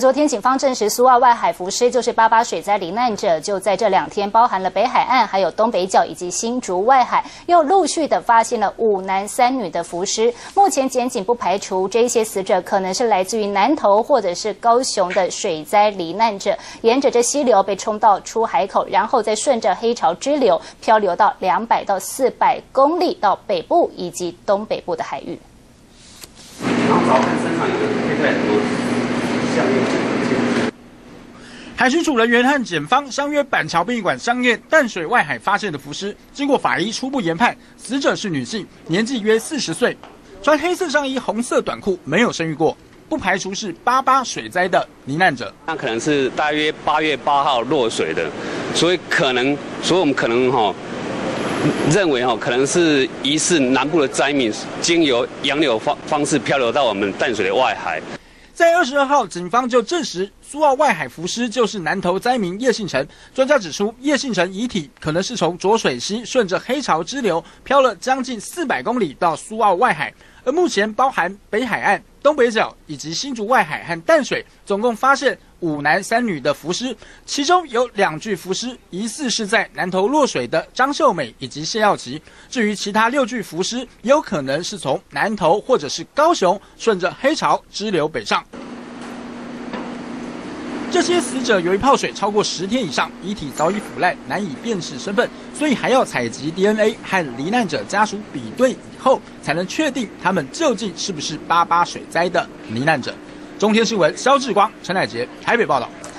昨天警方证实，苏澳外海浮尸就是88水灾罹难者，就在这2天，包含了北海岸、还有东北角以及新竹外海，又陆续的发现了5男3女的浮尸。目前检警不排除这些死者可能是来自于南投或者是高雄的水灾罹难者，沿着这溪流被冲到出海口，然后再顺着黑潮支流漂流到200到400公里到北部以及东北部的海域。 然后早看身上有佩戴很多项链。 海巡署人员和检方相约板桥殡仪馆商业淡水外海发现的浮尸，经过法医初步研判，死者是女性，年纪约40岁，穿黑色上衣、红色短裤，没有生育过，不排除是88水灾的罹难者。 那可能是大约8月8号落水的，所以我们可能认为可能是疑似南部的灾民经由洋流方式漂流到我们淡水的外海。 在22号，警方就证实苏澳外海浮尸就是南投灾民叶信成。专家指出，叶信成遗体可能是从浊水溪顺着黑潮支流漂了将近400公里到苏澳外海，而目前包含北海岸、东北角以及新竹外海和淡水，总共发现5男3女的浮尸，其中有2具浮尸疑似是在南投落水的张秀美以及谢耀琪。至于其他6具浮尸，有可能是从南投或者是高雄顺着黑潮支流北上。这些死者由于泡水超过10天以上，遗体早已腐烂，难以辨识身份，所以还要采集 DNA 和罹难者家属比对以后，才能确定他们究竟是不是88水灾的罹难者。中天新闻肖志光、陈乃杰台北报道。